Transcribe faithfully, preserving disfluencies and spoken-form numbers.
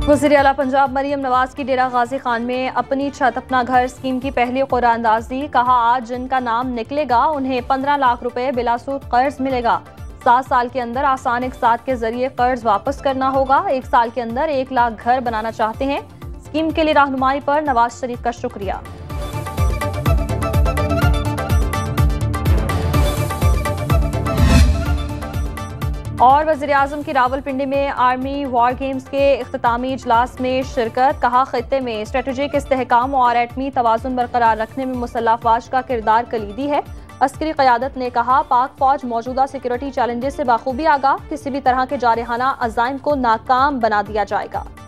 वज़ीर आला पंजाब मरीम नवाज की डेरा गाजी खान में अपनी छत अपना घर स्कीम की पहली कुरानंदाजी। कहा, आज जिनका नाम निकलेगा उन्हें पंद्रह लाख रुपए बिलासूद कर्ज मिलेगा। सात साल के अंदर आसान इक़साद के जरिए कर्ज वापस करना होगा। एक साल के अंदर एक लाख घर बनाना चाहते हैं। स्कीम के लिए रहनुमाई पर नवाज शरीफ का शुक्रिया। और वज़ीर आज़म की रावलपिंडी में आर्मी वॉर गेम्स के इख्तितामी इजलास में शिरकत। कहा, खित्ते में स्ट्रेटेजिक इस्तेहकाम और एटमी तवाज़ुन बरकरार रखने में मुसल्लह अफ़वाज का किरदार कलीदी है। अस्करी क़यादत ने कहा, पाक फौज मौजूदा सिक्योरिटी चैलेंजेस से बाखूबी आगाह, किसी भी तरह के जारहाना अज़ाइम को नाकाम बना दिया जाएगा।